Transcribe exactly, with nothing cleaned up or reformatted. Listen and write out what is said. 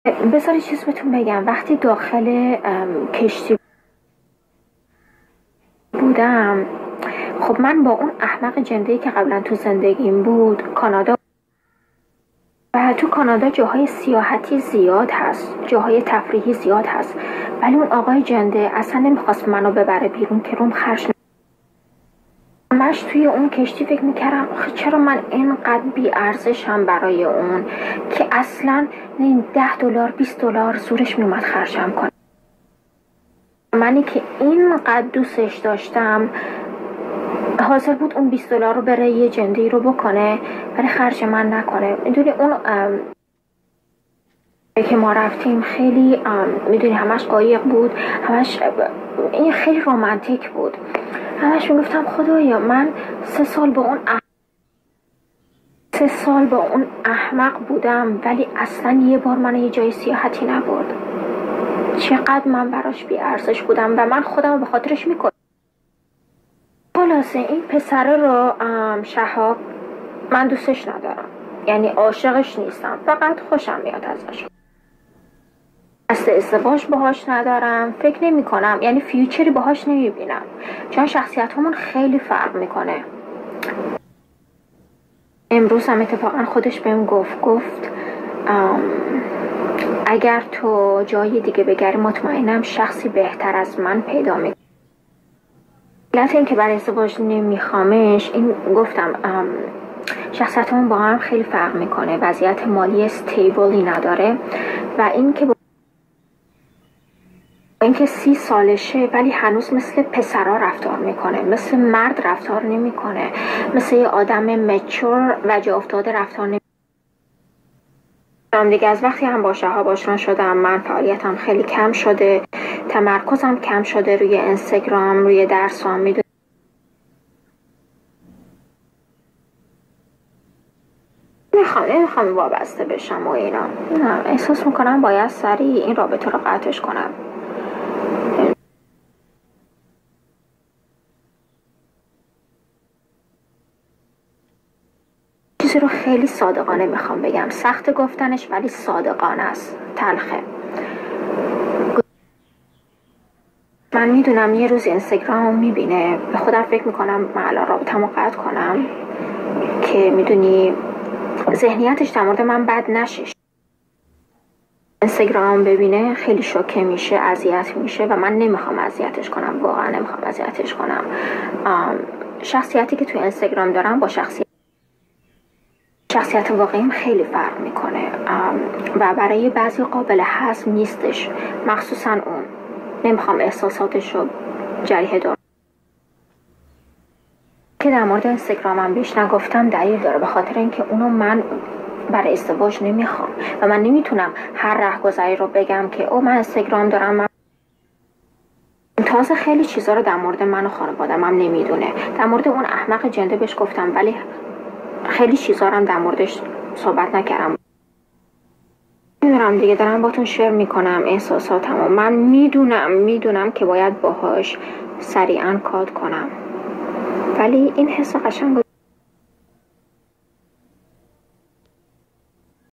بذاری چیز بهتون بگم، وقتی داخل کشتی بودم، خب من با اون احمق جنده‌ای که قبلا تو زندگیم بود کانادا، و تو کانادا جاهای سیاحتی زیاد هست، جاهای تفریحی زیاد هست، ولی اون آقای جنده اصلا نمیخواست منو ببره بیرون که روم خرج نکنم. همش توی اون کشتی فکر میکردم آخه چرا من اینقدر بی ارزشم برای اون که اصلا ده دلار بیست دلار زورش میومد خرجم کنم. منی که اینقدر دوستش داشتم حاضر بود اون بیست دلار رو بره یه جنده‌ای رو بکنه ولی خرج من نکنه. میدونی اون که ما رفتیم خیلی میدونی همش قایق بود، همش این خیلی رومانتیک بود. همش میگفتم خدایا من سه سال با اون اح... سه سال با اون احمق بودم ولی اصلا یه بار من یه جای سیاحتی نبرد. چقدر من براش بی ارزش بودم و من خودم رو به خاطرش میکنم. خلاصه این پسره رو شهاب من دوستش ندارم، یعنی عاشقش نیستم، فقط خوشم میاد ازش. قصد ازدواج باهاش ندارم، فکر نمی کنم، یعنی فیوچری باهاش نمی بینم چون شخصیت همون خیلی فرق میکنه. امروز هم اتفاقا خودش بهم گفت گفت اگر تو جای دیگه بگری مطمئنم شخصی بهتر از من پیدا میکنی. علت این که برای ازدواج نمیخوامش این گفتم شخصیت همون با هم خیلی فرق میکنه، وضعیت مالی استیبلی نداره و این که اینکه سی سالشه ولی هنوز مثل پسرا رفتار میکنه، مثل مرد رفتار نمیکنه، مثل یه آدم مچور و جا افتاده رفتار نمیکنه. دیگه از وقتی هم با شهاب آشنا شدم من فعالیتم خیلی کم شده، تمرکزم کم شده روی اینستاگرام، روی درسام. میدونم نمیخوام نمیخوام وابسته بشم و اینا، نه احساس میکنم باید سریع این رابطه رو قطعش کنم. چیزی رو خیلی صادقانه میخوام بگم، سخت گفتنش ولی صادقانه است، تلخه. من میدونم یه روز اینستاگرام میبینه، به خودم فکر میکنم من الان رابطه‌مو قطع کنم که میدونی ذهنیتش در مورد من بد نشه. اینستاگرام ببینه خیلی شوکه میشه، اذیت میشه و من نمیخوام اذیتش کنم، واقعا نمیخوام اذیتش کنم. شخصیتی که توی اینستاگرام دارم با شخصیت شخصیت واقعیم خیلی فرق میکنه و برای بعضی قابل هضم نیستش، مخصوصا اون. نمیخوام احساساتش رو جریحه دارم که در مورد اینستاگرامم بهش نگفتم دلیل داره، به خاطر اینکه اونو من برای ازدواج نمیخوام و من نمیتونم هر رهگذری رو بگم که او من اینستاگرام دارم. من تازه خیلی چیزا رو در مورد من و خانواده‌ام هم نمیدونه. در مورد اون احمق جنده بهش گفتم ولی خیلی چیزا رو هم در موردش صحبت نکردم. میدونم دیگه دارم باتون شیر میکنم احساساتمو. من میدونم میدونم که باید باهاش سریعا کات کنم ولی این حس قشنگ